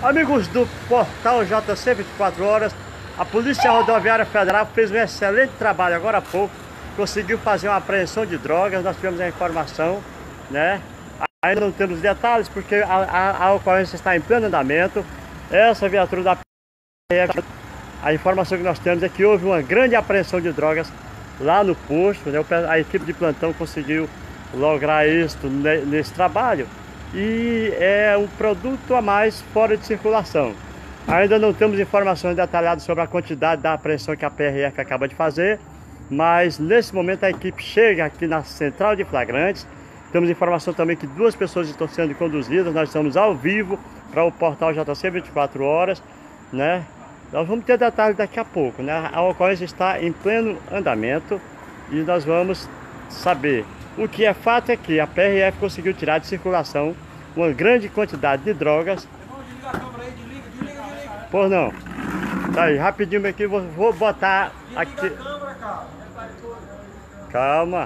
Amigos do portal JC 24 horas, a Polícia Rodoviária Federal fez um excelente trabalho agora há pouco. Conseguiu fazer uma apreensão de drogas, nós tivemos a informação, né? Ainda não temos detalhes porque a ocorrência está em pleno andamento. Essa viatura da PRF, a informação que nós temos é que houve uma grande apreensão de drogas lá no posto, né? A equipe de plantão conseguiu lograr êxito nesse trabalho. E é um produto a mais fora de circulação. Ainda não temos informações detalhadas sobre a quantidade da apreensão que a PRF acaba de fazer, mas nesse momento a equipe chega aqui na central de flagrantes. Temos informação também que 2 pessoas estão sendo conduzidas. Nós estamos ao vivo para o portal JC 24 horas, né? Nós vamos ter detalhes daqui a pouco, né? A ocorrência está em pleno andamento e nós vamos saber. O que é fato é que a PRF conseguiu tirar de circulação uma grande quantidade de drogas. Desliga a câmera aí, desliga. Por não. Tá aí, rapidinho aqui, vou botar aqui. Desliga a câmera, cara. Calma.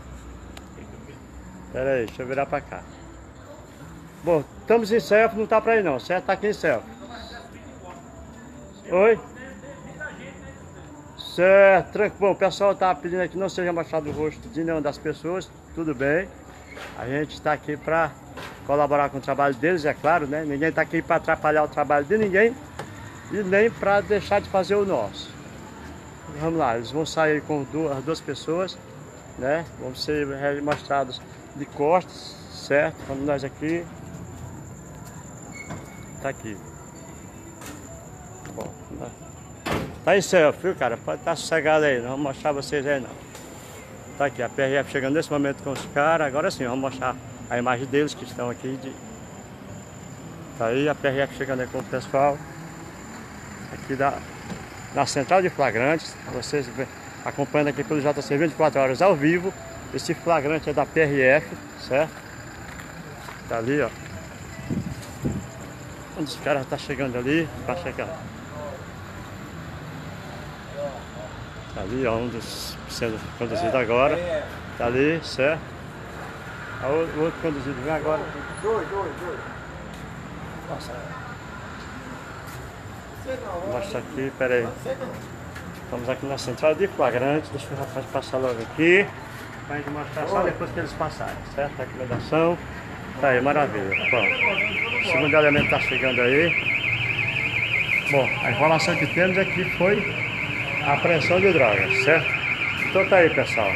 Pera aí, deixa eu virar pra cá. Bom, estamos em selfie, não tá pra ir não, certo? Tá aqui em selfie. Oi? Certo, tranquilo. Bom, o pessoal tá pedindo aqui que não seja mostrado o rosto de nenhuma das pessoas. Tudo bem. A gente está aqui para colaborar com o trabalho deles, é claro, né? Ninguém está aqui para atrapalhar o trabalho de ninguém e nem para deixar de fazer o nosso. Vamos lá, eles vão sair com as 2 pessoas, né? Vão ser mostrados de costas, certo? Vamos nós aqui. Tá aqui. Bom, tá em selfie, viu, cara? Pode estar sossegado aí, não vamos mostrar vocês aí não. Tá aqui, a PRF chegando nesse momento com os caras. Agora sim, vamos mostrar a imagem deles que estão aqui. Tá aí a PRF chegando aí com o pessoal aqui na central de flagrantes. Vocês acompanhando aqui pelo JC 24 horas ao vivo. Esse flagrante é da PRF, certo? Tá ali, ó. Onde os caras estão chegando ali para chegar. Tá ali, ó, um dos sendo conduzido agora. Tá ali, certo? O outro conduzido vem agora. Dois. Nossa. Vou mostrar aqui, pera aí. Estamos aqui na central de flagrante. Deixa o rapaz passar logo aqui. Pra gente mostrar só depois que eles passarem, certo? A acomodação. Tá aí, maravilha. Bom, o segundo elemento tá chegando aí. Bom, a informação que temos é que foi a apreensão de drogas, certo? Então tá aí, pessoal.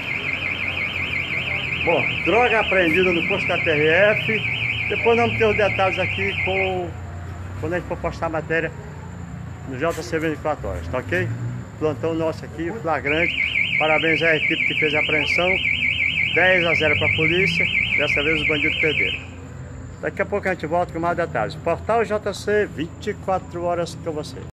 Bom, droga apreendida no posto da PRF. Depois vamos ter os detalhes aqui quando a gente for postar a matéria no JC 24 horas, tá ok? Plantão nosso aqui, flagrante. Parabéns à equipe que fez a apreensão. 10-0 para a polícia. Dessa vez os bandidos perderam. Daqui a pouco a gente volta com mais detalhes. Portal JC 24 horas com você.